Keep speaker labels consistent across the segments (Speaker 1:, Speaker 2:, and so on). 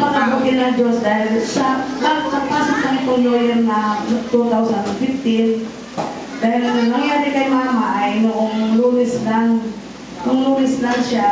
Speaker 1: napakabuti ng Diyos dahil sa pagpasok ng itong New Year na 2015, dahil nangyari kay Mama ay noong Lunes lang siya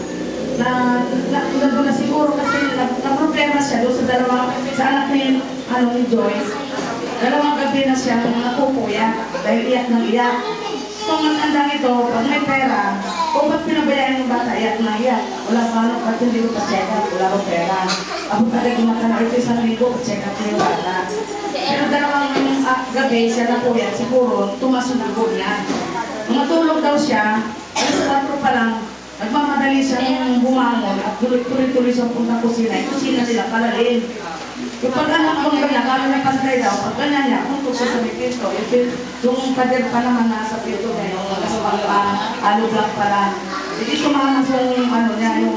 Speaker 1: na siguro kasi na-problema siya doon sa anak ni Joyce. Dalawang gabi na siyang napupuya dahil iyak ng iyak. So, matandang ito, pag may pera, kung ba't pinabayaan yung bata, iyak na iyak. Wala pa ano, ba't hindi ko pa-check up, wala ko pera. Ako talaga gumatana, ito isang linggo, check up yung bata. Pero dalawang gabi siya napuya, siguro, tumasunagod niya. Matulog daw siya, alas 4 pa lang, nagmamadali siya nung bumangon at tuloy-tuloy siyang punta kusina. Yung kusina nila palalim. Yung pag-anak kong ganyan, kami na pantay daw, pag ganyan niya, puntok siya sa may pinto. Yung pader pa naman nasa pinto niya, yung kasapang alublang pala. Hindi tumakas yung niya, yung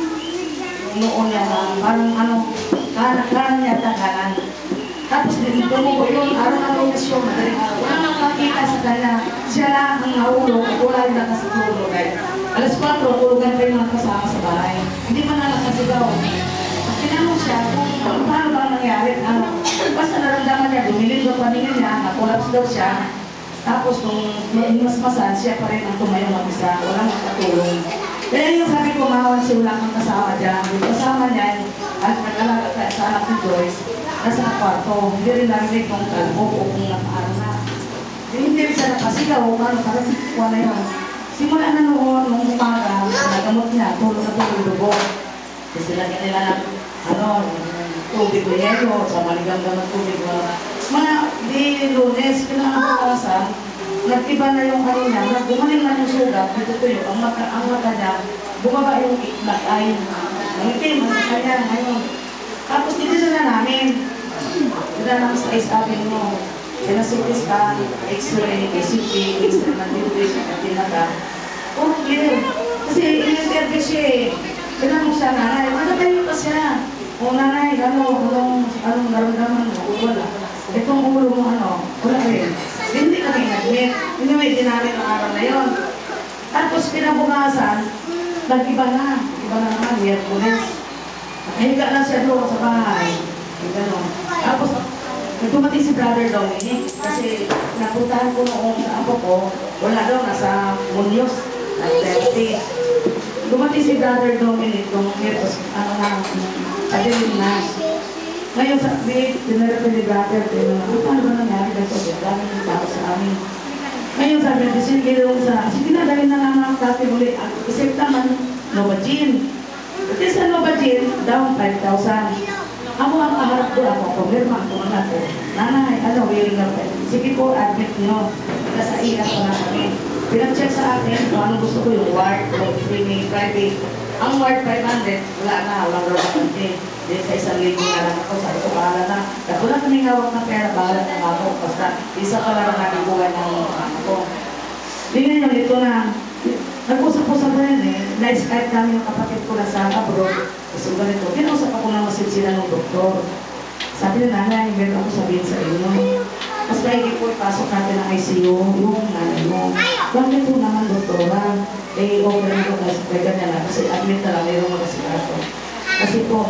Speaker 1: noon niya, parang kanan niya tagalan. Tapos tumubo yun, araw na lunes yun, madaling araw. Wala nang makita sa kanya, siya lang ang nahulog, wala yung nakasitulog. Alas 4, tulugan pa yung mga kasama sa bahay. Hindi man nakasigaw. Tinanong siya kung paano ba nangyari. Basta naramdaman niya, dumilid ang paningin niya, nakulaps daw siya. Tapos nung masmasan, siya pa rin ang tumayo mag-isa, walang makatulong. Kaya yung sabi ko, mawan siya wala kang kasama dyan. Yung kasama niya, at nag-alaga sa anak ni Joyce, nasa kwarto. Hindi rin narinig kung kalbo o kung nakaano na. Hindi rin siya nakasigaw, paano, parang kuha na yun. Simula na noon, nung umaga, nagamot niya, tulog na tulog dugo. Kasi lagyan nila ng tubig o yelo, sa maligam-gam ng tubig. Mga di Lunes, pinakakawasan, nag-iba na yung niya, gumaling na yung sugat, dito tuyo, ang mata niya, bumaba yung lakay. Ang itim, ang kanya, ngayon. Tapos dito na namin, namin sa East Avenue, pinasitis ka, X-ray, PCT, X-ray ng dito, at tinaga. Oh, clear. Kasi in-interview siya eh. Tinanong siya, nanay, tayo pa siya. O nanay, anong naramdaman mo? Wala. Itong ulo mo, wala rin. Hindi kami nag-meet. Anyway, dinami ng araw na yon. Tapos pinabukasan, nag-iba na. Iba na naman, Miyerkules. Nakahiga na siya doon sa bahay. Tapos, nagtumating si Brother Dominic kasi napuntahan ko noong sa apo ko, wala daw, nasa Munyos, nag-therapy. Dumating si Brother Dominic nung padilim na. Ngayon sabi, dinarapan ni Brother, paano ba nangyari dito? Dami ng tao sa amin. Ngayon sabi natin, sige na, dahil na lang ang dati muli. Isip naman, Novagin. Kasi sa Novagin, down 5,000. Ako ang kaharap ko, ako, problema ako na ko. Nanay, willing na po. Sige po, admit nyo. Nasa iyak ko na kami. Pinag-check sa akin kung anong gusto ko yung ward, free, private. Ang ward 500, wala na, walang robakante. Then sa 1,000 na lang ako, sabi ko, bahala na. Dahil wala kaming hawak na pera, bahala na ako. Basta isa ka lang namin buwan ng ako. Tingnan nyo, ito na. Nag-usap-usap na yun eh. Na-Skype namin yung kapatid ko na sa abroad. Kasi ganito, kinausap ako ng masilsila ng doktor. Sabi na nanay, meron ako sabihin sa inyo. Mas maigi po ipasok natin ang ICU, yung nanay mo. Bakit po naman doktora? Okay na po kasi ganyan na. Kasi admit na lang, mayroong mag-asikaso. Kasi po,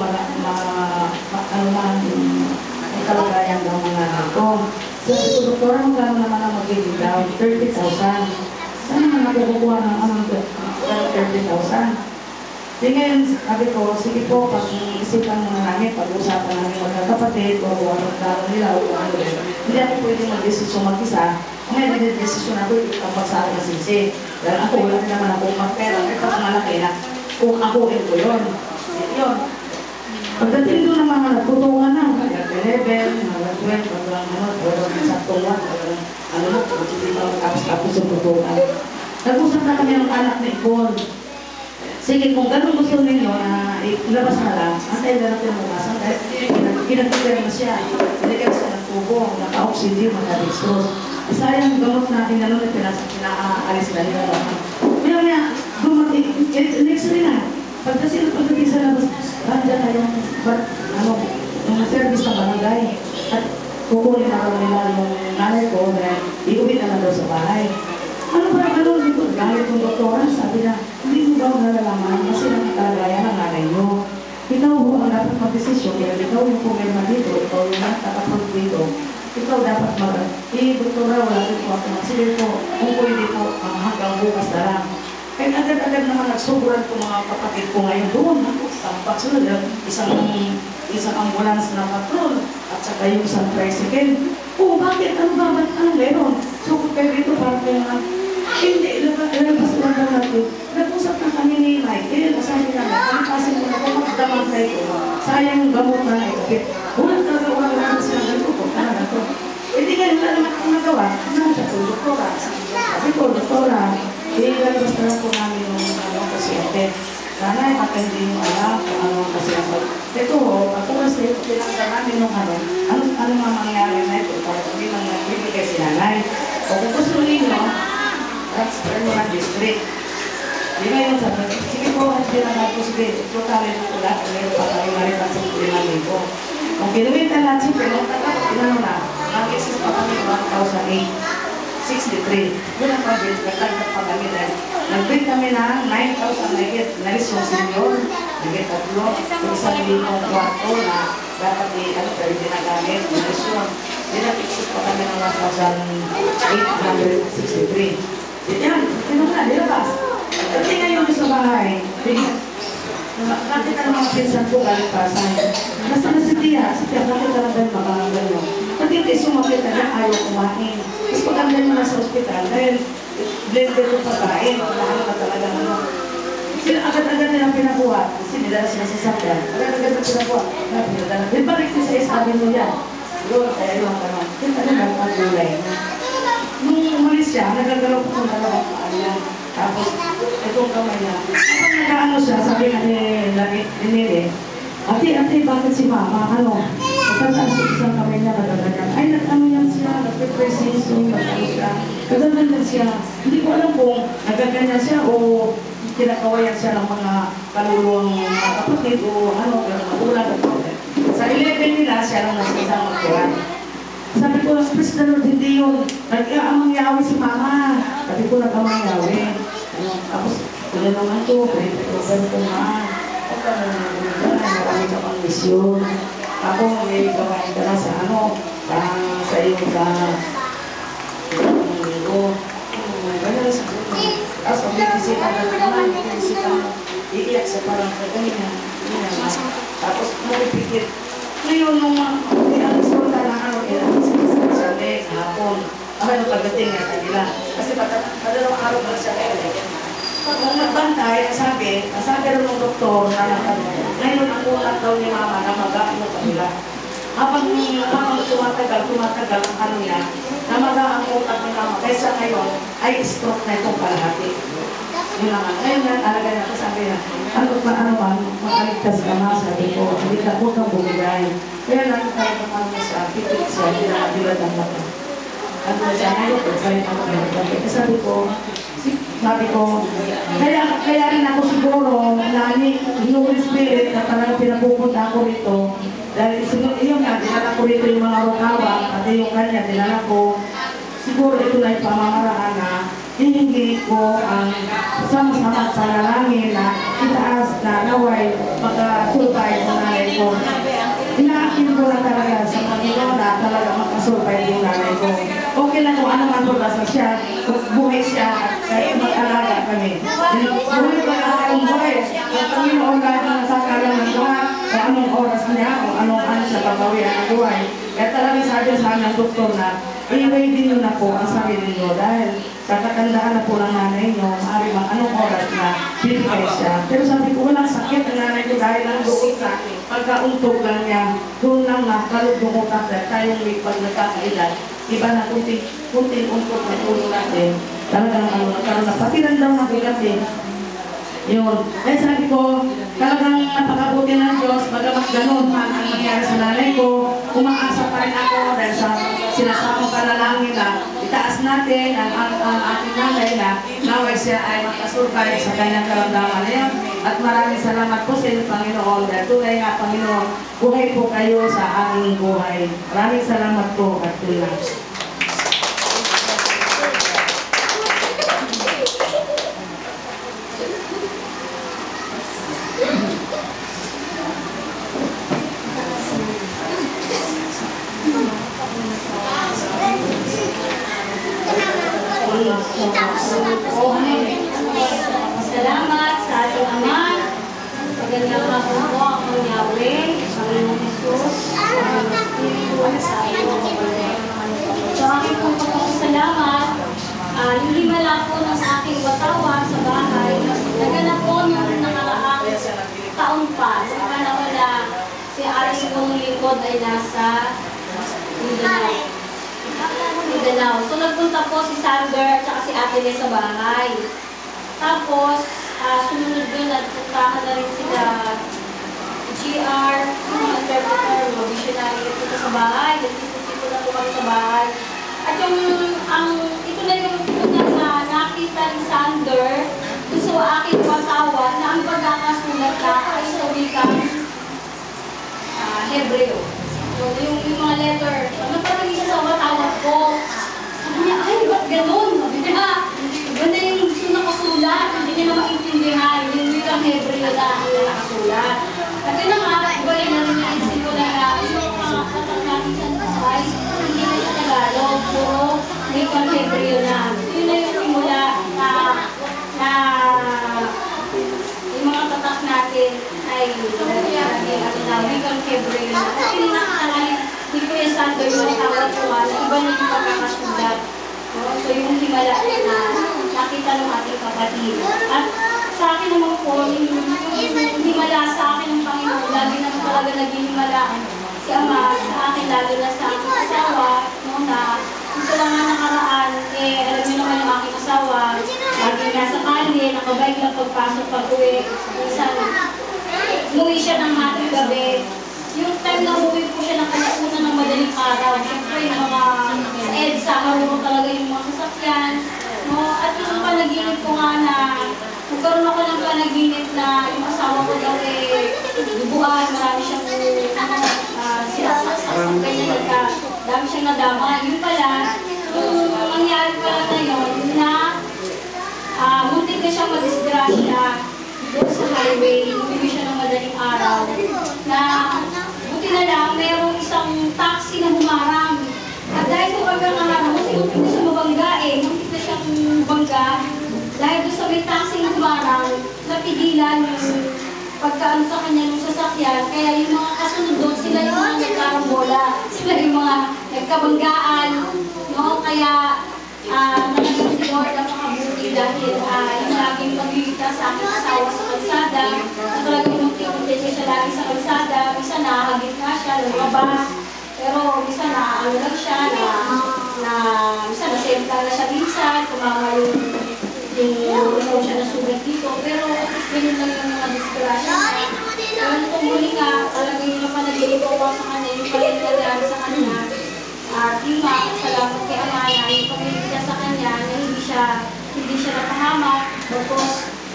Speaker 1: may kalagayan daw mga ito. Sabi ko, doktora, magkano naman ang magiging down? 30,000. Saan naman nakukuha ng 30,000? Di ngayon, sabi ko, sige po, pag-isipan muna namin, pag-usapan namin magkakapatid, o anong klaro nila, o ano rin. Hindi ako pwede mag-desisyon mag-isa. May nag-desisyon ako, ang pagsabi ng sisi. Dahil ako, wala naman ako magpera. Kahit pag malaki na, kung ako ko yun. Yun. Pagdating doon ng mga nagtutungan na, mga 11, mga 12, mga saktong 1, hindi mo tapos yung tutungan. Nag-usap na kami ng anak ni Ipon. Sige, kung gano'n gusto ninyo na ilabas na lang, antay na natin bukasan dahil pinag-prepare na siya. Hindi ka siya nagtubo, naka-oxygen, naka-dextrose. Sayang gamot na inano na pinaalis na nila. Kaya dumating, next rin na. Pagdating sa labas, nandiyan na yung service ng barangay. At kukunin na nila yung nanay ko na iuwi na lang daw sa bahay. Ano ba gano'n dito? Galit yung doktoran, sabi na, hindi mo daw nalalaman kasi nang kalagayan ng nanay nyo. ikaw ho ang dapat mag-desisyon, kaya ikaw yung pumirma dito, ikaw yung nag-approve dito, ikaw dapat doktora, wala rin po ako sige po, kung pwede po, hanggang bukas na lang. Kaya agad-agad naman nagsobrahan ko mga kapatid ko ngayon doon. Tampak sila, isang ambulance na patrol at saka yung isang tricycle. Oh, bakit? Ano ba? Ano meron? So, kung kayo dito, parang hindi, lalabas lang daw natin. Nag-usap na kami ni Mike. Eh, sabi namin, kami kasi mo na kung magdamang na ito, sayang yung gamot na naikapit. Ulang talaga, ulang lang sila ganito po. Ano na to? Hindi nga, wala naman akong nagawa. Ano siya po, doktora. Sabi ko, doktora, lalabas na lang po namin yung pasyente. Nanay, baka hindi mo alam kung ano ang pasyente. Ito ho, ako kasi pinagdala namin yung ano nga mangyari na ito, para kami nang nagbibigay si nanay. O kung gusto ninyo, transfer mo ng district. Di ba yun sabi? Sige po, hindi na natin sige. Ito kami po lahat. Meron pa tayo maripan sa 5,000. Kung kinuwinta lahat si Pero, inano na, mag-exist pa kami 1,863. Yun ang pag-bid, nagtagdag pa kami dahil nag-bid kami na 9,000 nagit. Nalis yung senior, nagit tatlo. Yung isang libong kwarto na dapat pero hindi nagamit. Nalis yun. Dinag-exist pa kami ng 1,863. Yan, tinong na, nilabas. Kasi ngayon sa bahay, nakita ng mga pinsan ko galing Pasay. Nasa na si Tia, bakit talagang makakagano mo? Pag hindi sumakit na niya, ayaw kumain. Tapos pag ang mo na sa ospital, dahil blender ko pagkain, mahal ka talaga ano. Sila agad-agad nilang pinakuha, kasi nidala sila sa sakyan. Agad-agad na pinakuha, pinadala. Di ba rin sa isabi mo yan? Siguro, kaya yung gano'n. Yung talagang pag-gulay. Nung umalis siya, nagagalaw po kung dalawang paan niya. Tapos, itong kamay niya. Kapag nag-ano siya, sabi nga ni Nile, ate, bakit si mama, nagtataas yung isang kamay niya, nagagagan. Ay, nag-ano yan siya, nag-prepresis, nag-ano siya. Nagagagan siya. Hindi ko alam kung nagaganyan siya o kinakawayan siya ng mga kaluluwang kapatid o magulang. Sa 11 nila, siya lang nasa isang magkuhan. Sabi ko, please the Lord, hindi yun. Nag-aamang yawi si mama. Sabi ko, nag-amang yawi. Tapos, tulungan ko, pwede ko nga. Huwag ka marami ka pang misyon. Ako, may gawain ka na sa sa iyo sa linggo. Ganyan sa linggo. Tapos, pag-ibisita na naman, iiyak sa parang ganyan. Tapos, pumipikit. Ngayon, nung resulta na sabi, hapon. Pagdating nga kanila. Kasi padalawang araw na siya ngayon. Kung nagbantay, sabi rin ng doktor na ngayon ang utak daw ni mama na mag-aano kanila. Habang tumatagal ang niya, na mag-aang utak ni mama. Kaysa ngayon, ay stroke na itong kalahati. Yun naman. Ngayon nga, talaga na sabi na, makaligtas ka na, sabi ko, hindi ka huwag kang bumigay. Kaya lang tayo naman siya, pipit siya, hindi na kabilad ang mata. Ano na siya, ngayon, sabi ko, kaya rin ako siguro, yung spirit na talagang pinapupunta ako rito, dahil yun nga, dinala ko rito yung mga rukawang, pati yung kanya, dinala ko, siguro ito na yung pamamaraan na hihingi ko ang sama-sama sa lalangin na itaas na naway makasulpay ng nanay ko. Inaakin ko na talaga sa Panginoon na talaga makasulpay yung nanay ko. Okay lang kung ano man pagkasa siya, buhay siya at kahit mag-alaga kami. Buhay ba na akong buhay? Ang Panginoon kahit na nasakalang ng buhay, kung anong oras niya, kung anong siya pagbawian ng buhay. Kaya talagang sabi sa amin ng doktor na, iway din yun na po ang sarili niyo dahil sa katandaan na po ng nanay niyo, maaari mang anong oras na bibigay siya. Pero sabi ko, walang sakit ang nanay ko dahil ang doon sa pagkauntog lang niya, doon lang nakalugdong utak dahil tayong may pag nagkakaedad, iba na kunting untog na tulo natin, talagang nagkaroon na patiran daw ng bigat din. Yun. Kaya sabi ko, talagang napakabuti ng Diyos, bagamat ganun man ang nangyari sa nanay ko, umaasa pa rin ako dahil sa sinasakong panalangin na itaas natin ang ating nanay na naway siya ay makasurvive sa kanyang karamdaman na yan. At maraming salamat po sa inyo, Panginoon. Dahil tunay nga, Panginoon, buhay po kayo sa aming buhay. Maraming salamat po at tulang.
Speaker 2: po ay salamat sa ating Ama. Sa ganyan na po ang Yahweh, Panginoong Jesus, Panginoong Espiritu, sa ating mga kapatid. So aking pong pagpapasalamat, yung himala po ng aking watawan sa bahay, naganap po nung nakaraang taon pa, sa panahon na si ating pong lingkod ay nasa Mindanao. So nagpunta po si Sander at si Ate Le sa bahay. Tapos, sumunod doon, nagpuntahan na rin sila GR, mga interpreter, mga visionary dito sa bahay. Nagtito na po kami sa bahay. At ito na yung una na nakita ni Sander doon sa aking wasawa na ang pagkakasulat na ay sa wikang Hebreo. So, yung mga letter, nagpatingin siya sa watawat ko. Sabi niya, ay, ba't ganun? Sabi niya, ganda yung gusto nakasulat. Hindi niya na maintindihan yung wikang Hebreo na ang nakasulat. At yun na nga, iba rin na rin naisip ko na yung mga katak natin sa bahay, hindi na siya Tagalog, puro wikang Hebreo na. Yun na yung simula na yung mga tatak natin ay wikang Hebreo na. Kasi nakakalain, hindi ko yung Sander yung tawag ko na iba na yung pagkakasulat. So yung himala na nakita ng ating kapatid. At sa akin naman po, yung himala sa akin ng Panginoon, lagi naman talaga naging himala si Ama sa akin, lalo na sa aking asawa, na ito lang nga nakaraan, alam niyo naman yung aking asawa, lagi nasa kalye, nakabike lang pagpasok pag-uwi. Minsan, umuwi siya ng hating gabi. Yung time na umuwi po siya ng kalauna ng madaling araw, siyempre yung mga sa EDSA, marunong talaga yung mga sasakyan. No? At yung panaginip ko nga na, nagkaroon ako ng panaginip na yung asawa ko daw duguan, marami siyang sinasaksak, ganyan, dami siyang nadama. Yung pala, yung mangyari pala na yun, na muntik na siyang madisgrasya doon sa highway, umuwi siya ng madaling araw, na buti na lang, mayroong isang taxi na humarang. At dahil sa pagkakaharang, kasi muntik na siya mabangga muntik na siyang bangga, dahil doon sa may taxi na humarang, napigilan yung pagkaan sa kanya ng sasakyan, kaya yung mga kasunod doon, sila yung mga nagkarambola, sila yung mga nagkabanggaan, no? Kaya, talagang si Lord napakabuti dahil yung laging magliligtas sa aking asawa sa kalsada, na talagang muntik-muntik siya lagi sa kalsada, minsan nakahagit nga siya, lumabas, pero minsan naano lang siya, minsan nasempla na siya minsan, tumama yung siya nasugat dito, pero ganyan lang yung mga disgrasya niya. Pero nung muli nga, talagang yung napanaginip ko sa kanya, yung palinagyan sa kanya, at yung salamat kay Ama na yung pag-iligtas sa kanya na hindi siya napahamak, tapos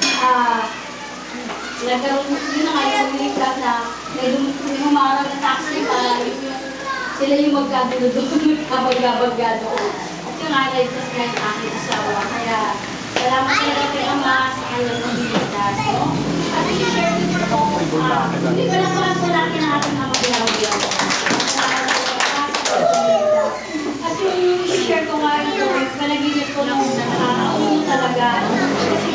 Speaker 2: nagkaroon yun na nga yung pag-iligtas na may humarang na taxi para sila yung magkagulo doon, magkabagabagga doon. At yung nga, naligtas na yung aking asawa. Kaya salamat talaga kay Ama sa kanyang pag-iligtas. No? At i-share ko dito, hindi ko lang pala po natin ang ating Ama Yahweh. At yung i-share ko nga ito, panaginip ko nung nakakauno talaga. Kasi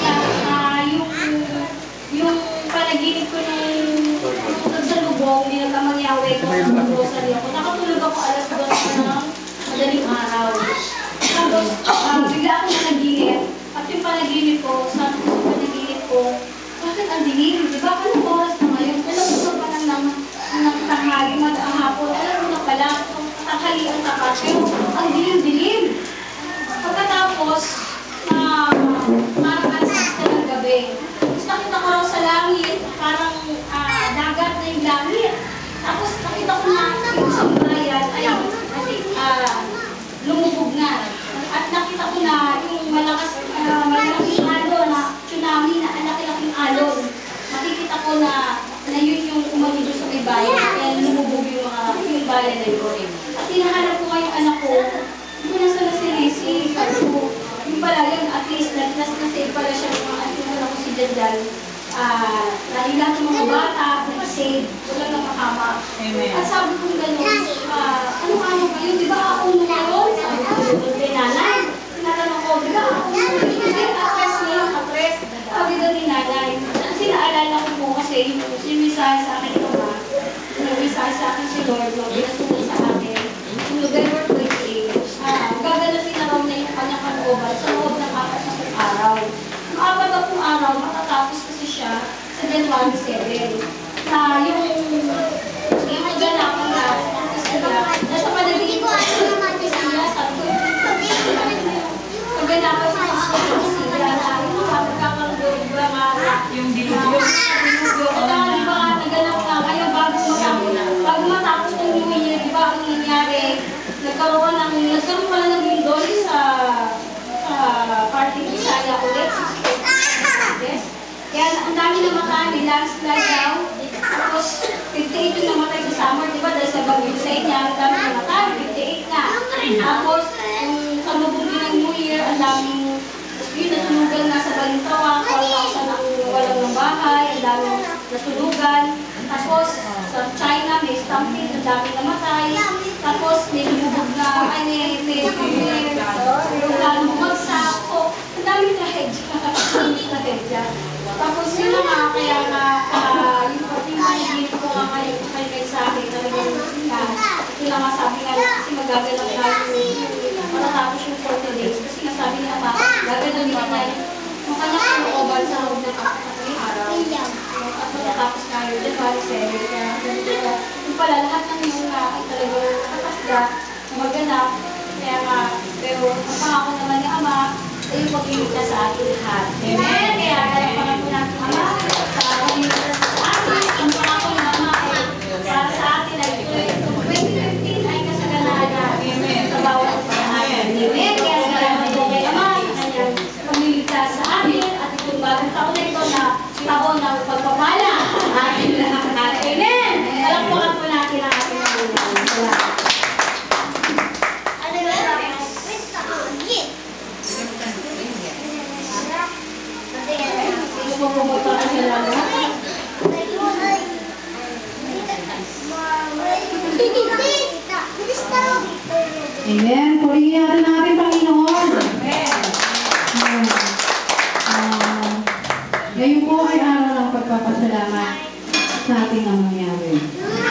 Speaker 2: yung panaginip ko nung nagsalubong, hindi nagkamang Yahweh ko, nung rosary ako. Nakatulog ako alas 2 ng madaling araw. Tapos, bigla akong panaginip. At yung panaginip ko, sabi ko sa panaginip ko, bakit ang dilim? Diba, anong oras na ngayon? Alam mo na pa ng tanghali, hapon, alam mo na pala, tanghalian na pa, pero ang dilim-dilim. Pagkatapos, parang alas 6 na ng gabi. Tapos nakita ko raw sa langit, parang dagat na yung langit. Tapos nakita ko na yung isang bayan ay lumubog na. At nakita ko na yung malaking alon na tsunami na laki-laking alon. Nakikita ko na yun yung umalido sa may bayan. Kaya lumubog yung bayan na yun. At hinahanap ko nga yung anak ko, hindi ko nasa na si Lacey. Sabi ko, yung pala yun, at least nag-save pala siya ng mga anak ko si Janjan. Na yung lahat ng mga bata, nag-save, wala nang mahama. At sabi ko gano'n, ano kayo, di ba ako nung kayo? Sabi ko, nanay, tinatanong ko, di ba ako nung kayo? yung mensahe sa akin ito ba? Yung mensahe sa akin si Lord, no, pinasunan sa akin. Yung November 28, gaganasin na raw niya yung kanyang kalooban sa loob ng 4 araw. Yung 4 araw, matatapos kasi siya sa January 7. Na yung maganapan na kasi niya, nasa panaginip ko kasi niya, sabi ko, kaganapan sa kasi niya na yung magkakaroon ba nga
Speaker 3: Yung dilugyo.
Speaker 2: di ba nga naganap na ngayon bago matapos ng New Year, di ba ang nangyari, nagkaroon pala ng lindol sa party Bisaya ulit, 68 yes. Kaya ang dami namatay, landslide daw. Tapos 58 yung namatay sa summer, di ba? Dahil sa bagyo sa inyo, ang dami namatay, 58 na. Tapos, yung kalubog din ng New Year, ang daming yung nasunugan na sa Balintawa, walang ng bahay, ang daming nasunugan. Tapos, sa China, may stampede, ang daming namatay. Tapos, may lumubog na, may lalo bumagsak. So, ang daming trahedya. Tapos, yun na nga, kaya nga, yung panaginip ko nga ngayon, kay sa akin, talagang yun na nga sabi nga, kasi magaganap na yung matatapos yung 40 days. Kasi nga sabi niya, gaganapin na yung kanyang kalooban sa loob ng 4 araw. At matatapos na yun, January 7. Kaya yung pala, lahat ng yung ay talagang nakakasda, maganap. Kaya nga, pero ang pangako naman ni Ama, ay yung pag-iligtas sa ating lahat. Amen? Kaya kalapakan po natin Ama sa pag-iligtas sa atin. Ang pangako ni Ama ay para sa atin ay 2015 ay kasaganaan na sa bawat pag-aaral. Amen? Kaya salamat po kay Ama sa kanyang pag-iligtas sa atin at itong bagong taon na ito na taon ng pagpapala ating lahat. Amen? Kalapakan po natin ang ating magulang. Salamat. Gusto mo po ito sa lahat?
Speaker 1: Amen. Purihin natin ang ating Panginoon. Ngayon po ay araw ng pagpapasalamat sa ating Amang Yahweh.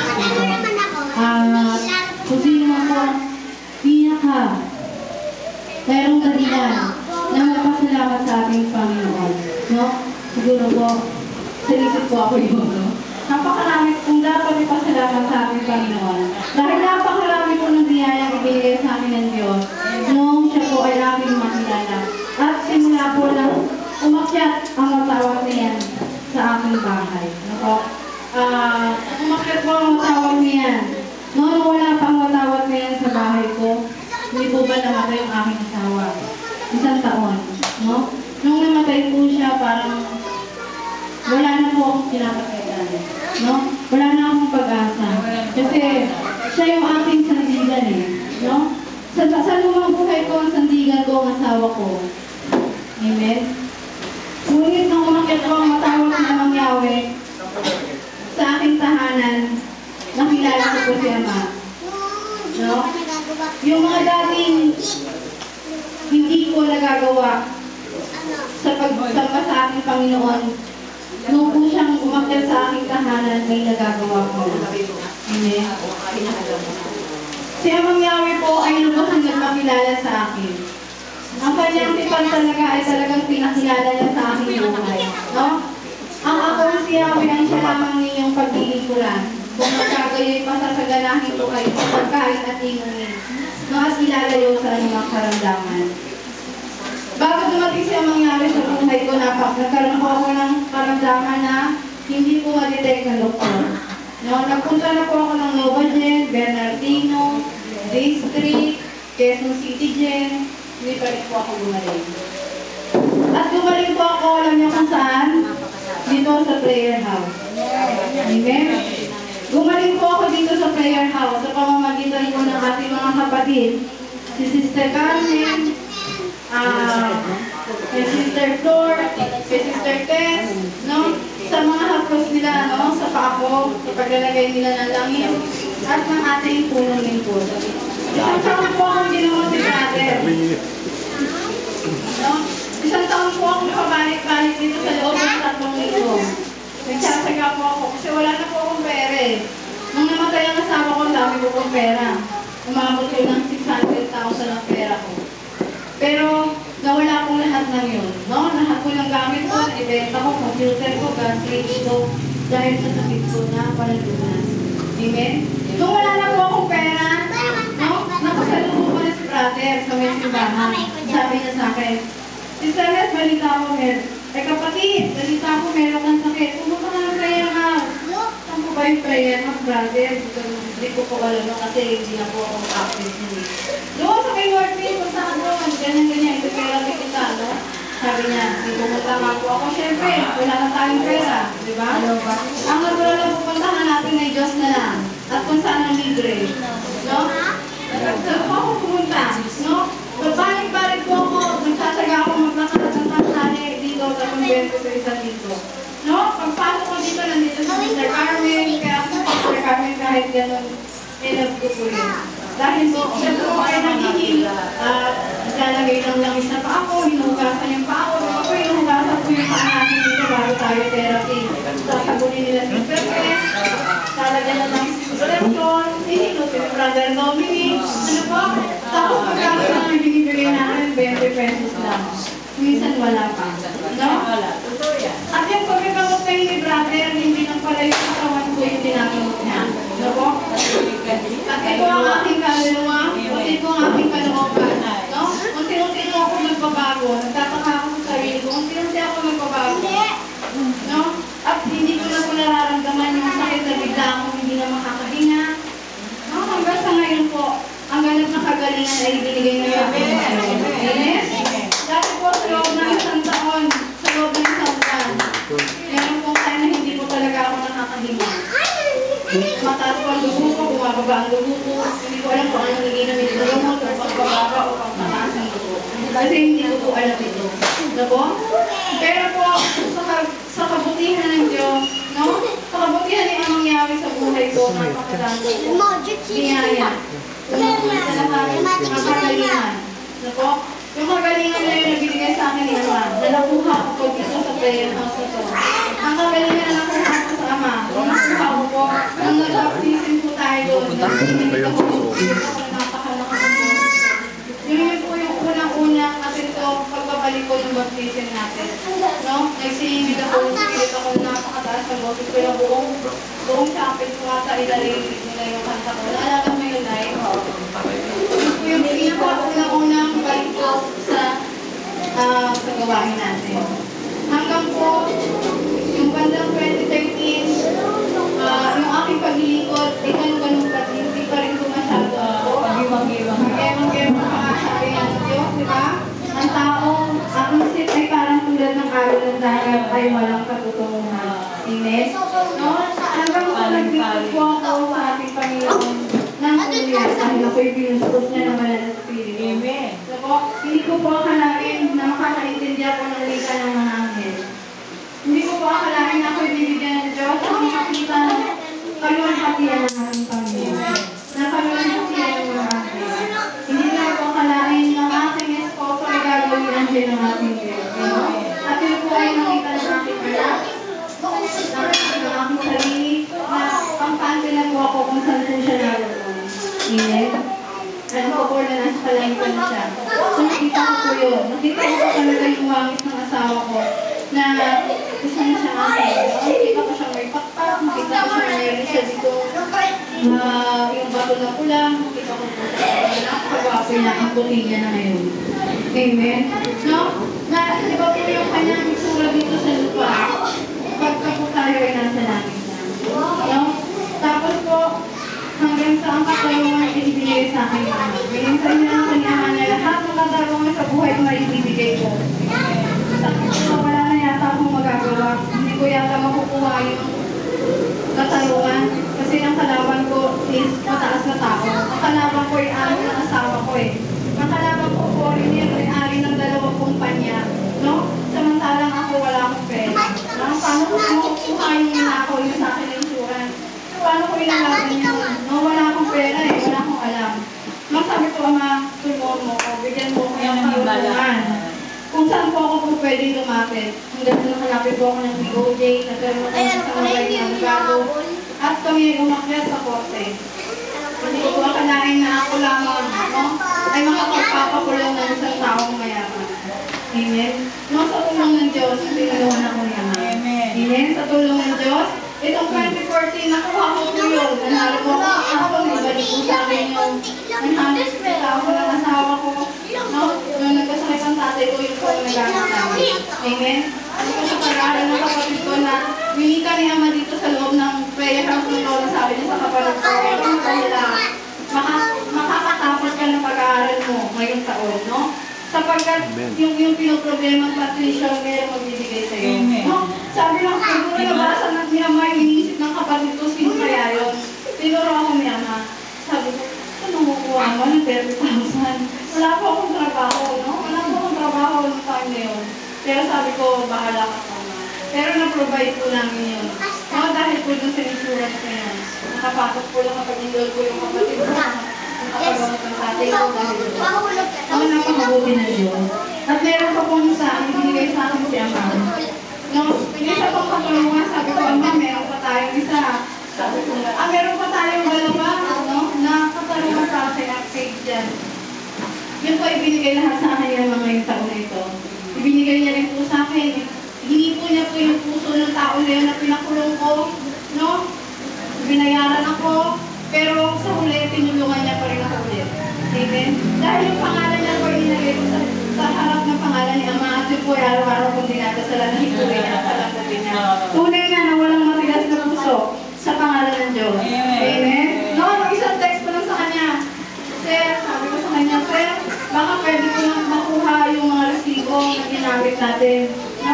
Speaker 1: Kung sino man po pinaka mayroong dahilan na magpasalamat sa ating Panginoon. No? Siguro po, sinisip po ako yun. No? Napakarami kung dapat ipasalamat sa ating Panginoon. Dahil napakarami po ng biyayang ibigay sa amin ng Diyos nung siya po ay aming makilala. At simula po lang umakyat ang matawag na yan sa aking bahay. No po? Umakyat po ang matawag na yan. Noon wala pang matawag na yan sa bahay ko, hindi po ba namatay yung aking asawa? 1 taon. No? Nung namatay po siya, parang wala na po akong pinapakailan. No? Wala na akong pag-asa. Kasi siya yung aking sandigan eh. No? Sa lumang buhay ko, ang sandigan ko, ang asawa ko. Amen? Ngunit nung umakyat ko ang matawag ng Amang Yahweh sa aking tahanan, nakilala ko po si Ama. No? Yung mga dating hindi ko nagagawa sa pagsamba sa aking Panginoon, nung po siyang umakyat sa aking tahanan, may nagagawa ko. Amen? Si Amang Yahweh po ay lubos ang nagpakilala sa akin. Ang kanyang tipan talaga ay talagang pinakilala niya sa aking buhay. No? Ang akong si Yahweh ang siya lamang ninyong paglilingkuran. Kung magkagayo'y pasasaganahin ko kayo sa pagkain at inumin. No, at ilalayo sa anumang karamdaman. Bago dumating si Amang Yahweh sa buhay ko, nagkaroon ko ako ng karamdaman na hindi po ma-detect ng doktor. No, nagpunta na po ako ng Nova Gen, Bernardino, District, Quezon City Gen, hindi pa rin po ako gumaling. At gumaling po ako, alam niyo kung saan? Dito sa prayer house. Amen? Gumaling po ako dito sa prayer house sa pamamagitan po ng ating mga kapatid. Si Sister Carmen, si Sister Flor, si Sister Tess, no? Sa mga haplos nila, no? Sa paako, sa paglalagay nila ng langit, at ng ating punong lingkod. Isang taon po akong ginawa si Brother. No? Isang taon po akong pabalik-balik dito sa loob ng 3 linggo. Nagsasaga po ako kasi wala na po akong pera eh. Nung namatay ang asawa ko, ang dami ko pong pera. Umabot yun ng 600,000 ang pera ko. Pero nawala pong lahat ng yun. No? Lahat ko ng gamit ko, ibenta ko, computer ko, gas range ko, dahil sa sakit ko na palalunas. Amen? Nung wala na po akong pera, no? Nakasalubo ko na si brother sa may simbahan. Sabi niya sa akin, Sister Red, balita ko, ay kapatid, balita ko, meron kang sakit. Pumunta ka ng prayer house. Saan po ba yung prayer house, brother? Hindi ko po alam kasi hindi na po ako active nun. Doon sa kay Northfield, punta ka doon. Ganyan-ganyan, ito therapy kita, no? Sabi niya, hindi pumunta nga po ako. Siyempre, wala na tayong pera, di ba? Ang natural na pupuntahan natin ay Diyos na lang. At kung saan ang libre. No? Saan po ako pumunta? No? Babalik-balik po ako. Nagsasaga ako maglakad ng tanghali dito sa kumbento sa isang dito. No? Pagpasok ko dito, nandito si Mr. Carmen. Kaya si Mr. Carmen kahit gano'n, nilab ko po yun. Dahil po, siya po ay nagigil. Ilalagay ng langis na pa ako, hinugasan yung pa ako. Ako hinugasan ko yung paa natin dito bago tayo therapy. Sasagunin nila si Perpes, lalagyan ng langis si Direction, hinihot si Brother Dominic, ano po? Tapos pagkakot na ang binibigay namin, 20 pesos lang. Minsan wala pa. No? At yung pagkakamot kayo ni Brother, hindi lang pala yung katawan ko yung tinagamot niya. No po? At ito ang aking kaluluwa, ito ang aking kalooban. No? Unti-unti mo ako nagbabago. Nagtataka ako sa sarili ko. Unti-unti ako nagbabago. No? At hindi ko na po nararamdaman yung sakit na bigla akong hindi na makakahinga. No? Hanggang sa ngayon po, ang ganap na kagalingan ay ibinigay na sa akin. Amen? Dati po sa loob ng isang taon, sa loob ng isang buwan, meron pong time na hindi po talaga ako nakakahinga. Mataas po ang dugo ko, bumababa ang dugo ko. Hindi ko alam kung anong ginamit ko yung o pagbababa o pagpataas ng dugo. Kasi hindi ko po alam ito. No po? Pero po, sa kabutihan ng Diyos, no? Sa kabutihan niya ang mangyari sa buhay ko, napakadami po. Biyaya. Sa lahat, ang kagalingan. No po? Yung kagalingan na yung nabibigay sa akin ni Ama, na nakuha ko po dito sa prayer house na to. Ang kagalingan na nakuha ko sa Ama, nakuha ko po, nung nag-baptism po tayo doon, nag-init ako na napakalakas ng Diyos. Yun po yung unang-unang atin ko, pagbabalik ko ng baptism natin. No? Nagsihimig ako, spirit ako, napakataas ng boses ko yung buong chapel ko ata ilarinig nila yung kanta ko. Naalala mo yun, Nay? Yung pinaka-unang balik ko sa gawain natin. Hanggang po, yung bandang 2013, yung aking paglilingkod, ganun pa, hindi pa rin ko masyado ako. Pag-iwang-iwang pa sabi ng Diyos, di ba? Ang tao, ang isip ay parang tulad ng alon ng dagat ay walang katotohanan. Amen? No? Hanggang sa nagbigod po ako sa ating Panginoon ng tulian dahil ako'y binustos niya ng Banal na Espiritu. Amen. So po, hindi ko po akalain na makakaintindi ako ng wika ng mga anghel. Hindi ko po akalain na ako'y bibigyan ng Diyos ang makakita ng kaluwalhatian ng ating Panginoon. Na kaluwalhatian ng mga anghel. Hindi ko po akalain na ang aking esposo ay gagawin ang din ng ating Diyos. At yun po ay nakita ng aking anak, ng aking sarili, na kampante na po ako kung saan po siya naroon. Amen? Alam ko po na nasa kalangitan na siya. So nakita ko po yun. Nakita ko po talaga yung wangis ng asawa ko na gusto niya siya akin. Nakita ko siya may pakpak, nakita ko siya mayroon siya dito. Yung bato na pula, nakita ko po siya. Napakagwapo niya, ang puti niya na ngayon. Amen? No? Na, di ba po yung kanyang itsura dito sa lupa? Pagka po tayo ay nasa langit na. No? Tapos po, hanggang sa ang katalungan ay ibigay sa akin naman. Binigay niya ang kanyang niya lahat ng katalungan sa buhay ko ay ibibigay ko. Sabi ko, wala na yata akong magagawa. Hindi ko yata makukuha yung katalungan. Kasi ang kalaban ko is mataas na tao. Ang kalaban ko ay ari ng asawa ko eh. Ang kalaban ko po rin yun ay ari ng dalawang kumpanya. No? Samantalang ako wala akong pera. No? Paano ko makukuha yung ninakaw yung sa akin ng insurance? Paano ko ilalaban yun? No, wala akong pera eh, wala akong alam. Nang sabi ko, Ama, tulungan mo ko, bigyan mo ko ng kaluluhan. Kung kung saan po ako po pwede lumapit. Hanggang sa nakalapit po ako ng DOJ, nagkaroon ako ng isang mabait na abogado, at kami ay umakyat sa korte. Hindi ko po akalain na ako lamang, no, ay makapagpapakulong ng isang taong mayaman. Amen? No, sa tulong ng Diyos, tinulungan ako niya. Amen? Sa tulong ng Diyos, itong 2014, nakuha ko po yun. Nanalo po ako sa ako, ibalik po sa akin yung 150,000 ng asawa ko. No? Nung nagkasakit ang tatay ko, yun po yung nagamit namin. Amen? Ano po sa pag-aaral ng kapatid ko na winika ni Ama dito sa loob ng prayer house ng Lola, sabi niya sa kapatid ko, ito ang kailangan. Makakatapos ka ng pag-aaral mo ngayong taon, no? Sapagkat yung pinoproblema ng Patricia ngayon magbibigay sa'yo. No? Sabi lang, siguro nabasa na ni Ama yung inisip ng kapatid ko, sino kaya yun? Tinuro ako ni Ama. Sabi ko, ano makukuha mo ng 30,000? Wala po akong trabaho, no? Wala po akong trabaho ng time na yun. Pero sabi ko, bahala ka sa Ama. Pero na-provide po namin yun. No? Dahil po dun sa insurance na yun. Nakapasok po lang kapag-indol ko yung kapatid ko. Nakapagawa ng tatay ko dahil ito. Ang napakabuti na Diyos. At meron pa pong isa, ang ibinigay sa akin si Ama. No, pinisa pong katulungan, sabi ko, Ama, meron pa tayong isa. Sabi ko, meron pa tayong dalawa, no, na katulungan sa akin at faith dyan. Yun po ibinigay lahat sa akin yung mga yung taon na ito. Ibinigay niya rin po sa akin. Hindi po niya po yung puso ng tao na yun na pinakulong ko, no? Binayaran ako, pero sa huli, tinulungan niya pa rin ako ulit. Amen? Dahil yung pangalan niya po inilagay ko sa harap ng pangalan ni Ama at yun po ay araw-araw kong dinadasalan na hikurin niya at palambutin niya. Tunay nga na walang matigas na puso sa pangalan ng Diyos. Amen? No, isang text pa lang sa kanya. Sir, sabi ko sa kanya, Sir, baka pwede ko lang makuha yung mga resibo na ginamit natin. No?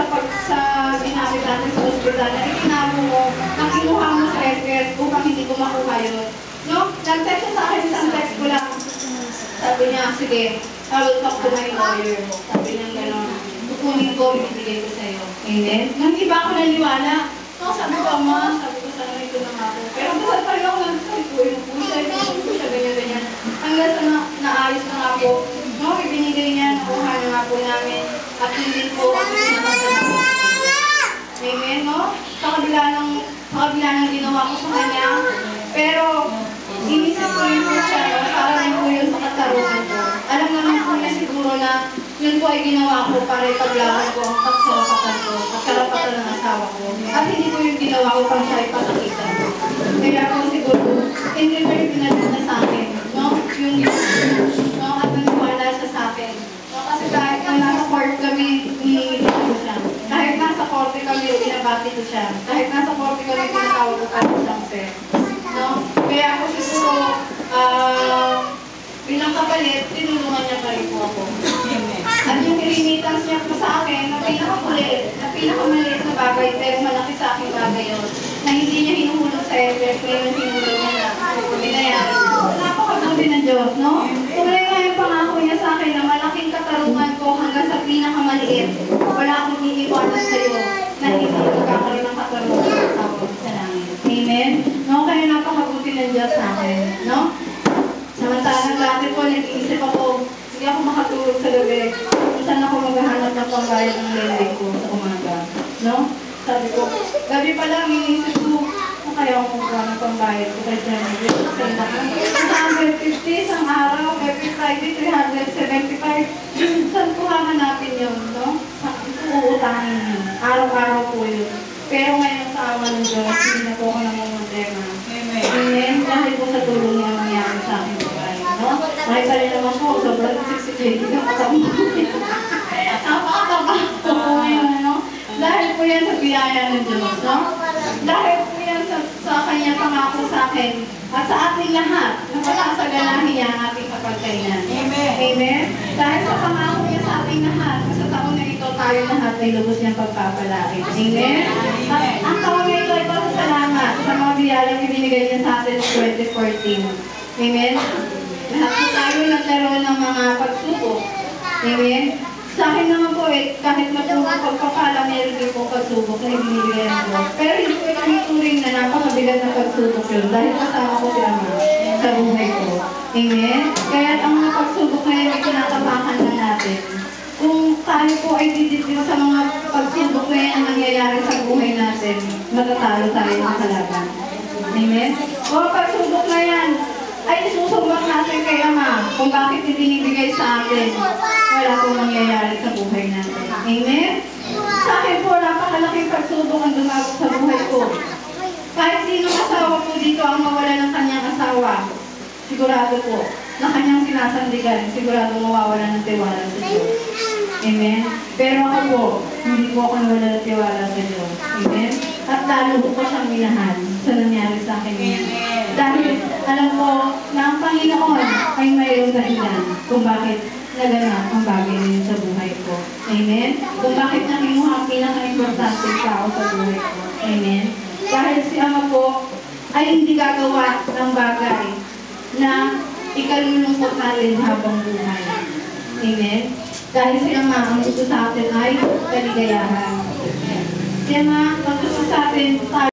Speaker 1: Sa ginamit natin sa ospital na ikinamo mo, nakinuha mo sa SS upang hindi ko makuha yun. No? Nag-text siya sa akin, isang text ko lang. Sabi niya, sige, I will talk to my lawyer. Sabi niya gano'n, kukunin ko, ibibigay ko sa'yo. Amen? Nang di ba ako naniwala? No, sabi ko, Ama, sabi ko, sana ito na ako. Pero dasal pa rin ako lang, sabi ko, yung pusa, ganyan-ganyan. Hanggang sa naayos na nga po, no, ibinigay niya, nakuha na nga po namin. At hindi po, amen, no? Sa kabila ng ginawa ko sa kanya. Pero, inisip ko rin po siya, no? Para rin po yun sa katarungan ko. Alam naman po niya siguro na yun po ay ginawa ko para ipaglaban ko ang pagkarapatan ko, pagkarapatan ng asawa ko. At hindi ko yung ginawa ko pang siya ipakakita ko. Kaya po siguro, hindi pa yung pinalit na sa akin, no? Yung no? At naniwala siya sa akin. No? Kasi kahit na nasa court kami, hinihingi ko siya. Kahit nasa korte kami, binabati ko siya. Kahit nasa korte kami, pinatawag ko kami siyang sir. No? Kaya ako siguro, bilang kapalit, tinulungan niya pa rin po ako. At yung remittance niya po sa akin, na pinakamaliit na bagay, pero malaki sa aking bagay yun, na hindi niya hinuhulog sa FF, ngayon hinulog niya na. Binayaran ko. Napakabuti ng Diyos, no? Tuloy nga yung pangako niya sa akin na malaking katarungan ko hanggang sa pinakamaliit. Wala akong iiwanan sa'yo na hindi magkakaroon ng katarungan sa tawag sa langit. Amen? No? Kaya napakabuti ng Diyos sa akin, no? Samantalang dati po, nag-iisip ako, hindi ako makatulog sa gabi. Kung saan ako maghahanap ng pangbayad ng lending ko sa umaga. No? Sabi ko, gabi pa lang, iniisip ko, kaya ako kumuha ng pangbayad ko kay Jenny. Kasi na, 150 isang araw, every Friday, 375. Saan kuhangan natin yun, no? Uutangin yun. Araw-araw po yun. Pero ngayon sa awa ng Diyos, hindi na po ako namumodema. Amen. Dahil po sa tulong niya nangyari sa akin buhay, no? Nakita rin naman po, sobrang siksi-siksi yung katamo. Napakataba ko po ngayon, no? Dahil po yan sa biyaya ng Diyos, no? Dahil po yan sa kanya pangako sa akin at sa ating lahat na pagsasaganahin niya ang ating kapagkainan.
Speaker 3: Amen.
Speaker 1: Amen? Dahil sa pangako niya sa ating lahat, sa taon na ito, tayo lahat ay lubos niyang pagpapalaki. Amen? At ang taon na ito ay pasasalamat sa mga biyayang ibinigay niya sa atin sa 2014. Amen? Lahat po tayo nagkaroon ng mga pagsubok. Amen? Sa akin naman po kahit na po pagpapala, meron din po pagsubok na ibinibigay ng Diyos. Pero hindi ko ituturing na napakabigat na pagsubok yun dahil kasama ko si Ama sa buhay ko. Amen? Kaya ang mga pagsubok na yun ay kinatapakan na natin. Kung tayo po ay didipin sa mga pagsubok na yan ang nangyayari sa buhay natin, matatalo tayo ng kalaban. Amen? Mga pagsubok na yan ay isusumbang natin kay Ama kung bakit ibinibigay sa atin. Wala pong mangyayari sa buhay natin. Amen? Sa akin po, napakalaking pagsubok ang dumagos sa buhay ko. Kahit sino asawa po dito ang mawala ng kanyang asawa, sigurado po na kanyang sinasandigan, sigurado mawawala ng tiwala sa Diyos. Amen? Pero ako po, hindi po ako nawala ng tiwala sa Diyos. Amen? At lalo ko siyang minahal sa nangyari sa akin ngayon. Dahil alam ko na ang Panginoon ay mayroong dahilan kung bakit naganap ang bagay na yun sa buhay ko. Amen? Kung bakit nakimuha ang pinaka-importante tao sa buhay ko. Amen? Dahil si Ama po ay hindi gagawa ng bagay na ikalulungkot natin habang buhay. Amen? Dahil si Ama ang gusto sa atin ay kaligayahan. Si Ama ang gusto sa atin